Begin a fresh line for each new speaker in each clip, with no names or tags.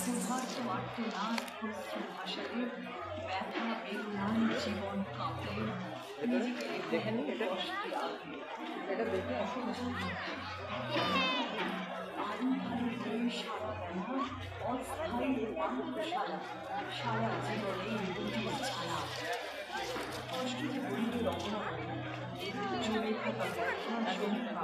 ক্ষুধার্ত আর্তনাদ অশ্রু ভাসালে ব্যথা বেদনায় জীবন কাঁপে নিজেকে কষ্টে আগে সারা বেলা অস্থায়ী পান্থশালা সারা জীবনে রুটির ছাড়া কষ্ট যে বন্ধুর অবনমন জমে থাকা ব্যথা সমীক্ষা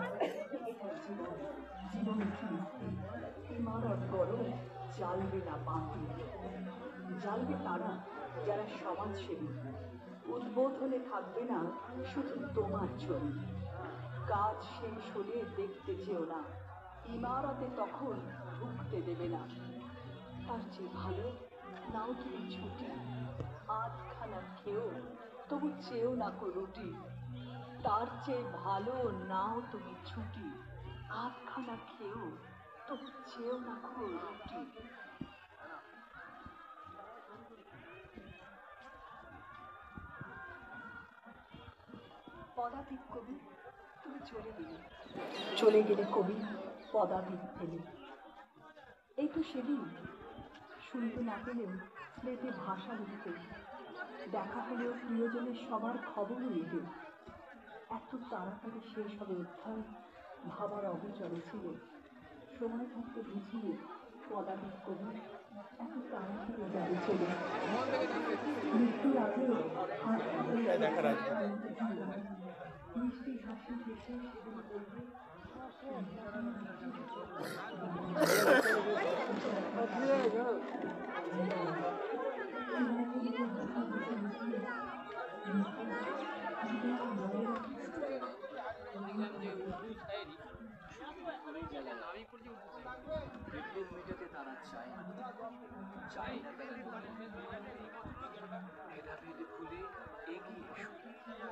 জীবন ইমারত গরম জ্বালবে না বাতি জ্বালবে তারা যারা সমাজসেবী উদ্বোধনে থাকবে না শুধু তোমার ছবি কাজ শেষ হলে দেখতে চেও না ইমারতে তখন ঢুকতে দেবে না তার চেয়ে ভালো নাও তুমি ছুটি আধখানা খেয়েও তবু চেয়েও না কো রুটি তার চেয়ে ভালো নাও তুমি ছুটি আধখানা খেয়েও তবু চেয়েও না কো রুটি পদাতিক কবি তুমি চলে গেলে কবি পদাতিক ফেলে এই তো সেদিন শুনতে না পেলেও স্লেটে ভাষা লিখতে দেখা হলেও প্রিয়জনের সবার খবর নিতে এত তাড়াতাড়ি শেষ হবে অধ্যায় ভাবার অগোচরে ছিল সময় থাকতে বুঝিয়ে পদাতিক কবি এত তাড়াতাড়ি যাবে চলে মৃত্যুর আগেও মিষ্টি হাসি হেসে সেদিন বলবে
মেটাতে তারা চায় চায় না ভেদাভেদ ভুলে এগিয়ে এসো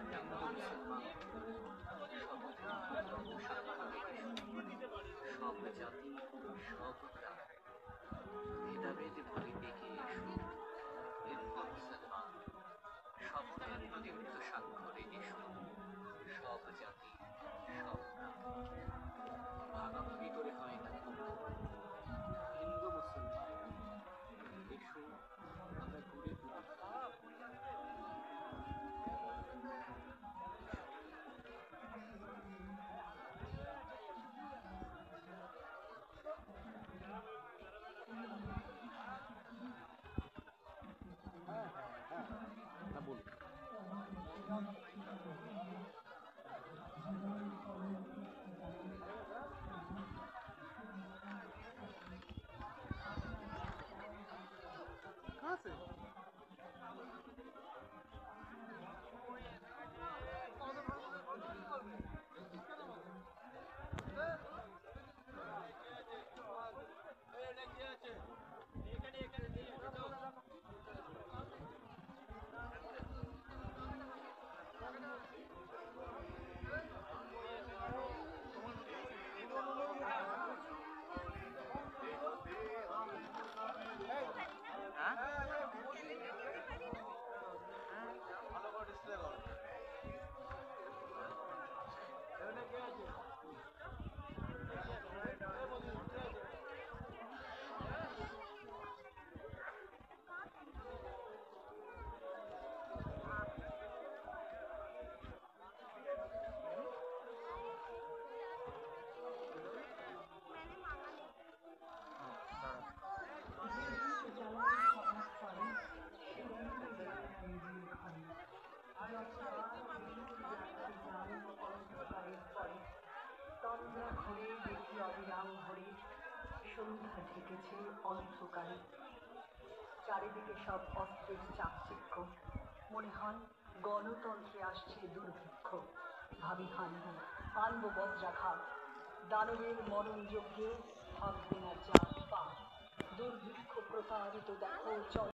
সব জাতি সব গ্রাম ভেদাভেদ ভুলে এগিয়ে এসো হিন্দু মুসলমান সকলের প্রদীপ্ত স্বাক্ষরে এসো সব জাতি সব গ্রাম ভাগাভাগি করে হয় না হিন্দু মুসলমান এসো আমরা ঘুরে
সন্ধ্যা ঢেকেছে অন্ধকারে চারিদিকে সব অস্ত্রের চাকচিক্য মনে হয় গণতন্ত্রে আসছে দুর্ভিক্ষ ভাবি আনবো বজ্রাঘাত দানবের মরণ যজ্ঞে থাকবে না জাত পাত দুর্ভিক্ষ প্রতারিত দেখো